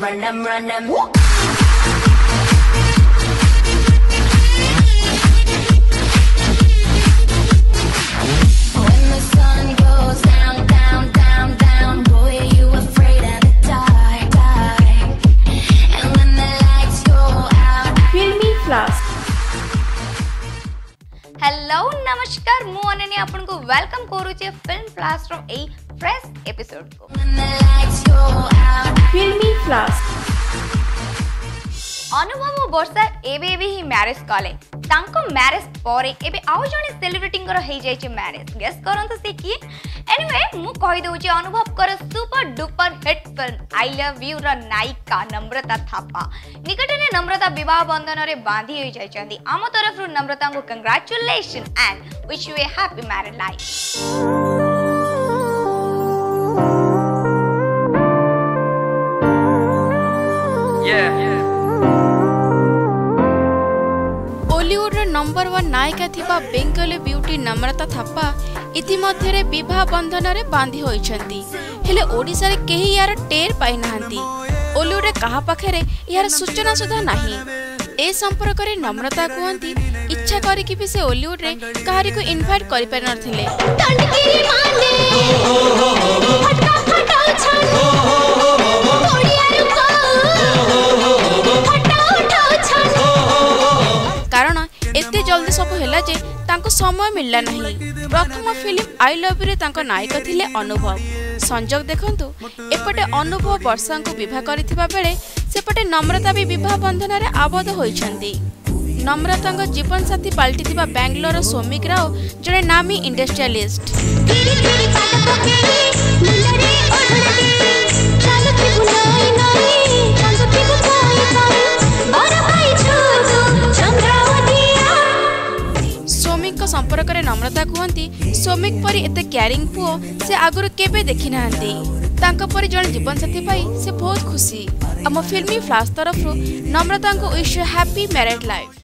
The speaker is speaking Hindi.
run them, run them. When the sun goes down, down, down, down, boy, are you afraid of the dark, dark? And when the lights go out, Filmy Flash. Hello नमस्कार मु अनन्या आपन को वेलकम करू छे फिल्म फ्लैश रो ए फ्रेश एपिसोड को। when the lights go out. Filmy Flash. अनुभव वर्षा एबे ही मैरिज कले तांको मैरिज परे एबे आउ जने सेलिब्रिटींग रो हे जाय छे मैरिज गेस करन से किए एनीवे मु कहि दउ छे अनुभव कर super duper hit film I love you रो नायिका नम्रता थापा निकट ने नम्रता विवाह बंधन रे बांधी होई जाय छथि आम तरफ रो नम्रता को congratulation and wish you a happy married life. Ollywood number 1 नायिका थिबा बेंगली ब्यूटी नम्रता थापा इतिमध्ये विवाह बंधन रे बांधी होइछंती हेले ओडिसा रे केही यार टेर पाइ नाहंती। ओलीवुड रे कहा पाखरे यार सूचना सुधा नाही। ए संपर्क रे नम्रता कहंती इच्छा करी कि भी से ओलीवुड रे काहारी को इनवाइट करि पार नथिले। टंडगिरी माने फटा फटा छन ओडिया रुको फटा उठा छन कारण एते जल्दी सब हैला जे तांको समय मिलला नहीं। प्रथम फिल्म आई लव यू रे तांको नायक थिले अनुभव। संजोग देखंतु एपटे अनुभव वर्षा को विवाह करथिबा बेले सेपटे नम्रता भी विवाह बंधन रे आबद्ध होइछंती। नम्रता को जीवन साथी पाल्टिथिबा बेंगलोर सोमिक राव जने नामी इंडस्ट्रियलिस्ट। संपर्क रे नम्रता कहती सोमिक परी एते केयरिंग पुओ से आगुर केबे देखि नाहंती। तांको परी जण जीवन साथी पाई से बहुत खुशी। आम फिल्मी फ्लैश तरफ नम्रता को विश हैप्पी मैरिड लाइफ।